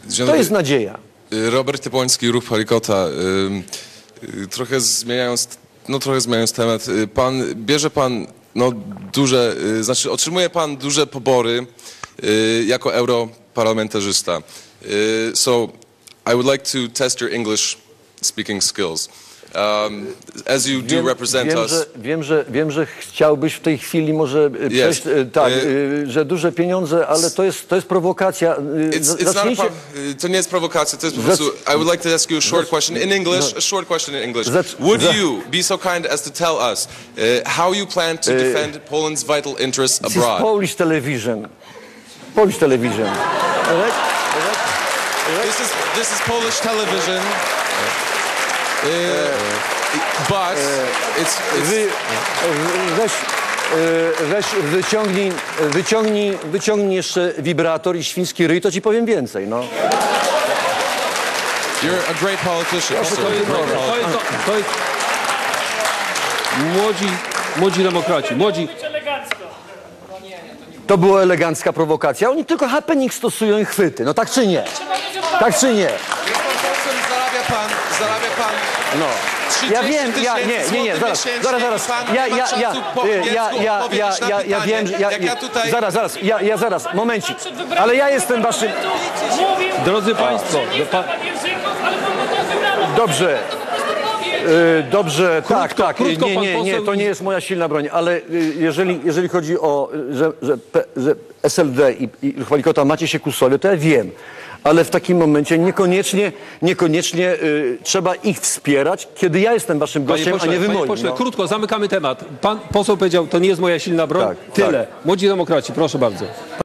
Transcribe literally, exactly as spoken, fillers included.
Dzień To dobry. jest nadzieja. Robert Jabłoński, Ruch Palikota. Y, y, trochę zmieniając, no trochę zmieniając temat, y, pan, bierze pan no duże, y, znaczy otrzymuje pan duże pobory y, jako europarlamentarzysta. Y, so I would like to test your English speaking skills. Um, as you do Wiem, represent wiem, us. że, wiem, że, wiem, że chciałbyś w tej chwili może e, przejść, Yes. e, tak, E, e, że duże pieniądze, ale to jest, to jest prowokacja. E, It's, za- it's not a zacznijcie- pro- y, to nie jest prowokacja, to jest po Zac- prostu, I would like to ask you a short question in English, a short question in English. Zac- Would za- you be so kind as to tell us uh, how you plan to defend Poland's vital interests This is abroad? Polish television. Polish television. Right? This is, this is Polish television, uh, but it's, it's Wy, weź, e, weź wyciągnij, wyciągnij, wyciągnij jeszcze wibrator i świński ryj, to ci powiem więcej. No. you're a great politician, sir. To jest, Great to politician. jest, to jest młodzi, młodzi demokraci, młodzi. To była elegancka prowokacja. Oni tylko happening stosują i chwyty. No tak czy nie? Tak czy nie? Jest pan posłem, zarabia pan, zarabia pan No. Ja trzydzieści wiem, ja, nie, nie, nie, tysięcy zaraz, złotych zaraz, miesięcznie zaraz, i pan ja, nie ma ja, ja, czasu po ja, ja, niemiecku ja, ja, odpowiedzieć na ja, ja pytanie. wiem, że ja, Jak ja tutaj- zaraz, zaraz, ja, ja zaraz, momencik, ale ja jestem waszym, Drodzy Państwo, do pa, dobrze, y, dobrze, tak, tak, krótko nie, pan nie, nie, poseł to i- nie jest moja silna broń, ale y, jeżeli, jeżeli chodzi o, y, że, że, P, że S L D i, i Ruch Palikota macie się ku sobie, to ja wiem. Ale w takim momencie niekoniecznie, niekoniecznie y, trzeba ich wspierać, kiedy ja jestem waszym panie gościem, pośle, a nie wy panie moim. pośle, no. krótko, zamykamy temat. Pan poseł powiedział, to nie jest moja silna broń. Tak, Tyle. Młodzi demokraci, proszę bardzo.